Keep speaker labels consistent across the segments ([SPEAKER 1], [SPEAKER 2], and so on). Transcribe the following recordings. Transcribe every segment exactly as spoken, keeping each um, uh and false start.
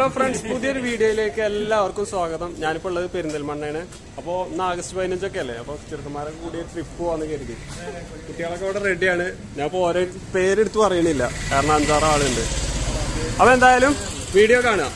[SPEAKER 1] Hello friends, പുതിയൊരു വീഡിയോയിലേക്ക് എല്ലാവർക്കും സ്വാഗതം. ഞാനിപ്പോൾ ഉള്ളത് പെരിന്തൽമണ്ണയാണ്. അപ്പോൾ ഇന്ന് ആഗസ്റ്റ് പതിനഞ്ചൊക്കെ അല്ലേ, അപ്പോൾ ചെറുക്കന്മാരൊക്കെ കൂടി ട്രിപ്പ് പോകാമെന്ന് കരുതി. കുട്ടികളൊക്കെ ഇവിടെ റെഡിയാണ്. ഞാൻ ഇപ്പോൾ ഓരോ പേരെടുത്ത് പറയണില്ല, കാരണം അഞ്ചാറ് ആളുണ്ട്. അപ്പോൾ എന്തായാലും വീഡിയോ കാണുക.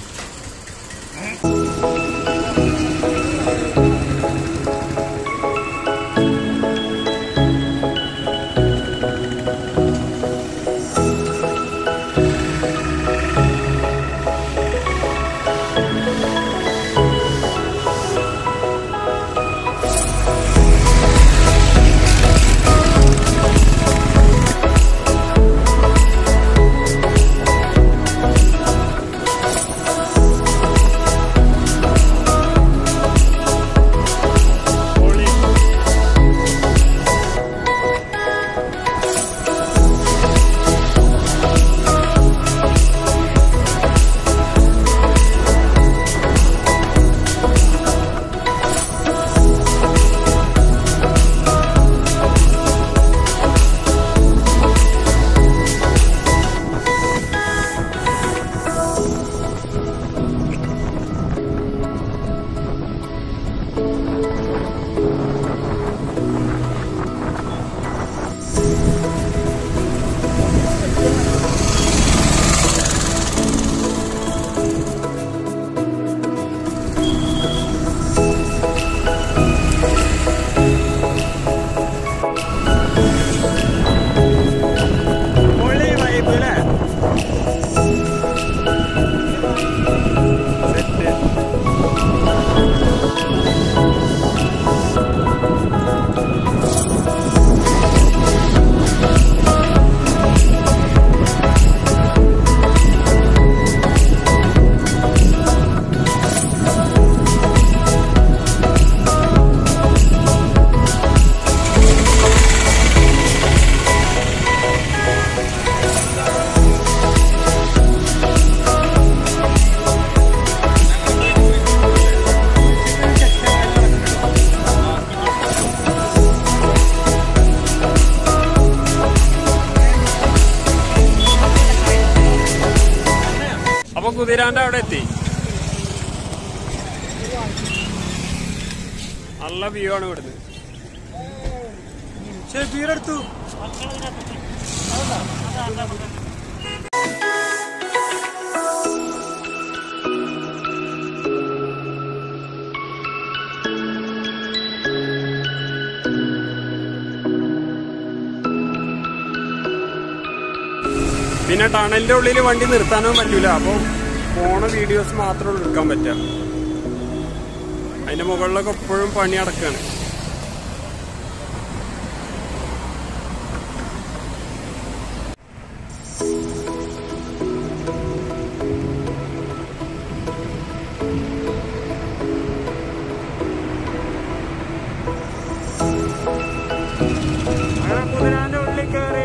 [SPEAKER 1] അപ്പൊ കുതിരാന്റെ അവിടെ എത്തി. നല്ല വ്യൂ ആണ് ഇവിടുന്ന്. ഷെബീറെടുത്തു. പിന്നെ ടണലിന്റെ ഉള്ളിൽ വണ്ടി നിർത്താനൊന്നും പറ്റൂല. അപ്പോൾ പോണ വീഡിയോസ് മാത്രമേ എടുക്കാൻ പറ്റുക. അതിന്റെ മുകളിലൊക്കെ എപ്പോഴും പണി നടക്കുകയാണ്. കുതിരാന്റെ ഉള്ളിൽ കയറി.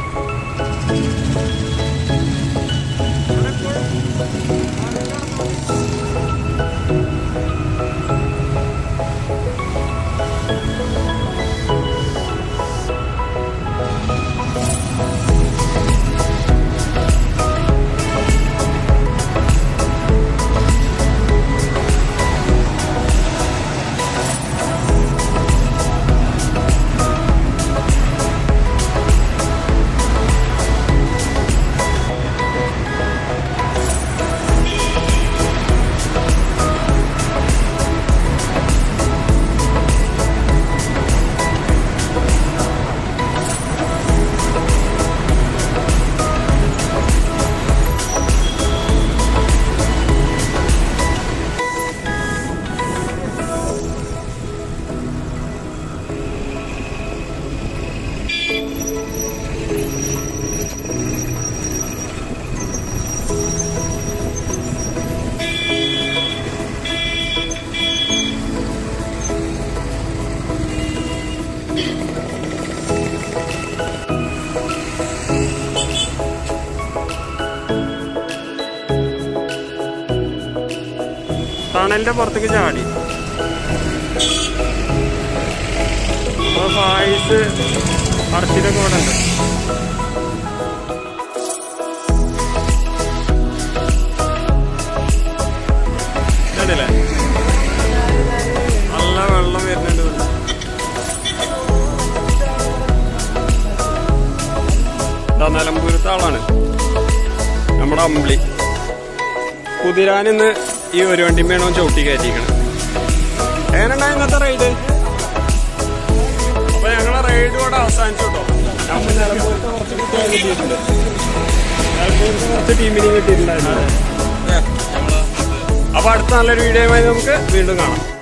[SPEAKER 1] ടണലിന്റെ പുറത്തേക്ക് ചാടി. ഫായിസ് അടച്ചിട്ടൊക്കെ ഇവിടെ ഉണ്ട്. ആളാണ് നമ്മുടെ അമ്പിളി. കുതിരാൻ ഇന്ന് ഈ ഒരു വണ്ടി വേണോ ചവിട്ടി കയറ്റിക്കണം. എങ്ങനെയുണ്ടാ ഇന്നത്തെ റൈഡ്? അപ്പൊ ഞങ്ങളെ റൈഡ് കൂടെ അവസാനിച്ചു കേട്ടോ. നമ്മൾ നിലമ്പൂരത്തെ കുറച്ച് കുട്ടികളെ കിട്ടിയിട്ടുണ്ട്, നിലമ്പൂരത്തെ കുറച്ച് ടീമിനെ കിട്ടിയിട്ടുണ്ടായിരുന്നു. അപ്പൊ അടുത്ത നല്ലൊരു വീഡിയോയുമായി നമുക്ക് വീണ്ടും കാണാം.